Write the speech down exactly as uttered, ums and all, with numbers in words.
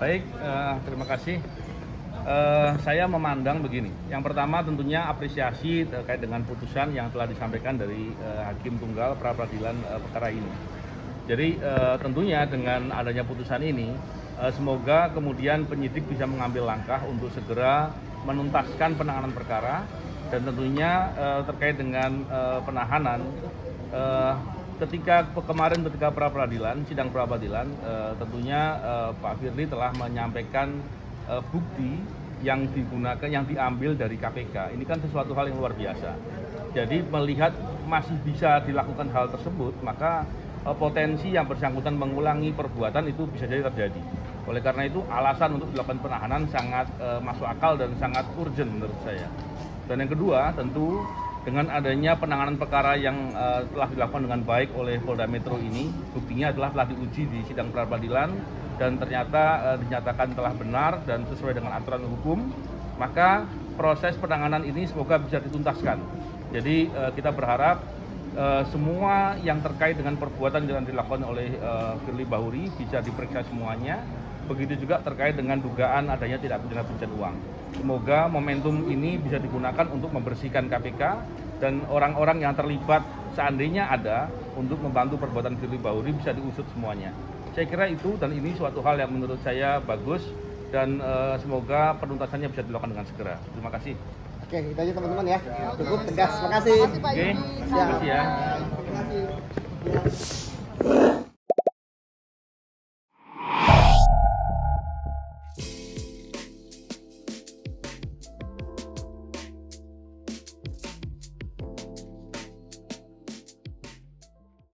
Baik, uh, terima kasih. Uh, saya memandang begini. Yang pertama tentunya apresiasi terkait dengan putusan yang telah disampaikan dari uh, Hakim Tunggal pra peradilan uh, perkara ini. Jadi uh, tentunya dengan adanya putusan ini, uh, semoga kemudian penyidik bisa mengambil langkah untuk segera menuntaskan penanganan perkara dan tentunya uh, terkait dengan uh, penahanan. Uh, Ketika kemarin ketika pra peradilan, sidang pra peradilan, uh, tentunya uh, Pak Firly telah menyampaikan uh, bukti yang digunakan, yang diambil dari K P K. Ini kan sesuatu hal yang luar biasa. Jadi melihat masih bisa dilakukan hal tersebut, maka uh, potensi yang bersangkutan mengulangi perbuatan itu bisa jadi terjadi. Oleh karena itu alasan untuk dilakukan penahanan sangat uh, masuk akal dan sangat urgent menurut saya. Dan yang kedua tentu dengan adanya penanganan perkara yang uh, telah dilakukan dengan baik oleh Polda Metro ini, buktinya adalah telah diuji di sidang pra peradilan dan ternyata uh, dinyatakan telah benar dan sesuai dengan aturan hukum, maka proses penanganan ini semoga bisa dituntaskan. Jadi uh, kita berharap uh, semua yang terkait dengan perbuatan yang dilakukan oleh uh, Firly Bahuri bisa diperiksa semuanya. Begitu juga terkait dengan dugaan adanya tindak pidana pencucian uang. Semoga momentum ini bisa digunakan untuk membersihkan K P K dan orang-orang yang terlibat seandainya ada untuk membantu perbuatan Firly Bahuri bisa diusut semuanya. Saya kira itu dan ini suatu hal yang menurut saya bagus dan uh, semoga penuntasannya bisa dilakukan dengan segera. Terima kasih. Oke, itu aja teman-teman ya. Cukup tegas. Terima kasih. Oke, terima kasih ya. Terima kasih.